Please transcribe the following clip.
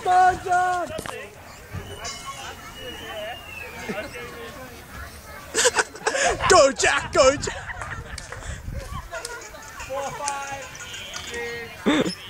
Starjumps! Go Jack, go Jack! 4, 5, 6.